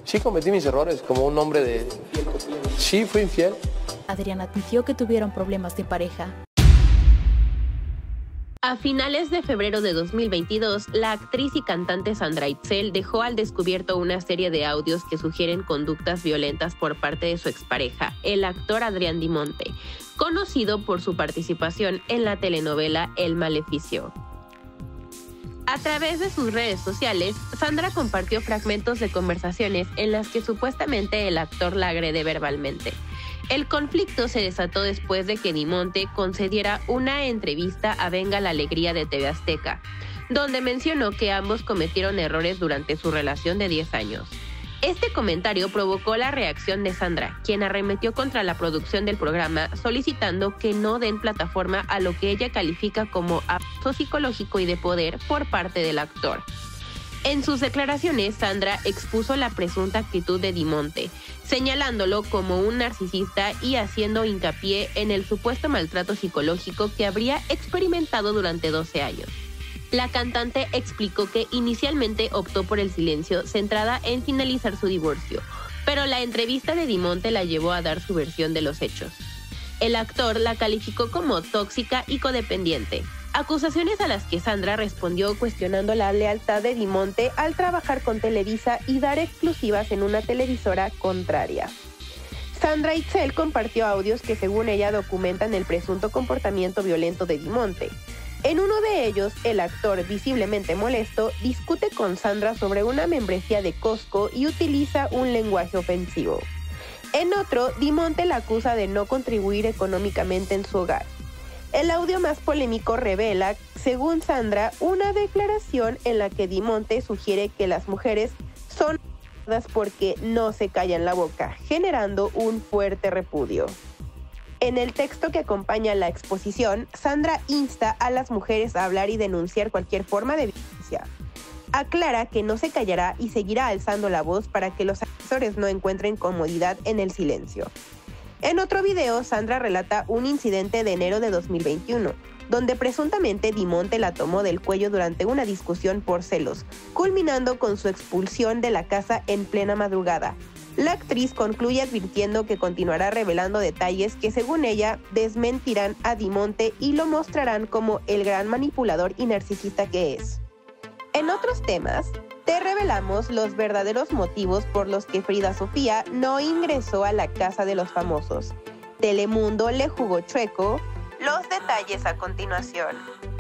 Sí cometí mis errores como un hombre de... Sí, fui infiel. Adrián admitió que tuvieron problemas de pareja. A finales de febrero de 2022, la actriz y cantante Sandra Itzel dejó al descubierto una serie de audios que sugieren conductas violentas por parte de su expareja, el actor Adrián Di Monte, conocido por su participación en la telenovela El Maleficio. A través de sus redes sociales, Sandra compartió fragmentos de conversaciones en las que supuestamente el actor la agrede verbalmente. El conflicto se desató después de que Di Monte concediera una entrevista a Venga la Alegría de TV Azteca, donde mencionó que ambos cometieron errores durante su relación de 10 años. Este comentario provocó la reacción de Sandra, quien arremetió contra la producción del programa, solicitando que no den plataforma a lo que ella califica como abuso psicológico y de poder por parte del actor. En sus declaraciones, Sandra expuso la presunta actitud de Di Monte, señalándolo como un narcisista y haciendo hincapié en el supuesto maltrato psicológico que habría experimentado durante 12 años. La cantante explicó que inicialmente optó por el silencio, centrada en finalizar su divorcio, pero la entrevista de Di Monte la llevó a dar su versión de los hechos. El actor la calificó como tóxica y codependiente, acusaciones a las que Sandra respondió cuestionando la lealtad de Di Monte al trabajar con Televisa y dar exclusivas en una televisora contraria. Sandra Itzel compartió audios que según ella documentan el presunto comportamiento violento de Di Monte. En uno de ellos, el actor, visiblemente molesto, discute con Sandra sobre una membresía de Costco y utiliza un lenguaje ofensivo. En otro, Di Monte la acusa de no contribuir económicamente en su hogar. El audio más polémico revela, según Sandra, una declaración en la que Di Monte sugiere que las mujeres son porque no se callan la boca, generando un fuerte repudio. En el texto que acompaña la exposición, Sandra insta a las mujeres a hablar y denunciar cualquier forma de violencia. Aclara que no se callará y seguirá alzando la voz para que los agresores no encuentren comodidad en el silencio. En otro video, Sandra relata un incidente de enero de 2021, donde presuntamente Di Monte la tomó del cuello durante una discusión por celos, culminando con su expulsión de la casa en plena madrugada. La actriz concluye advirtiendo que continuará revelando detalles que, según ella, desmentirán a Di Monte y lo mostrarán como el gran manipulador y narcisista que es. En otros temas, te revelamos los verdaderos motivos por los que Frida Sofía no ingresó a la Casa de los Famosos. Telemundo le jugó chueco. Los detalles a continuación.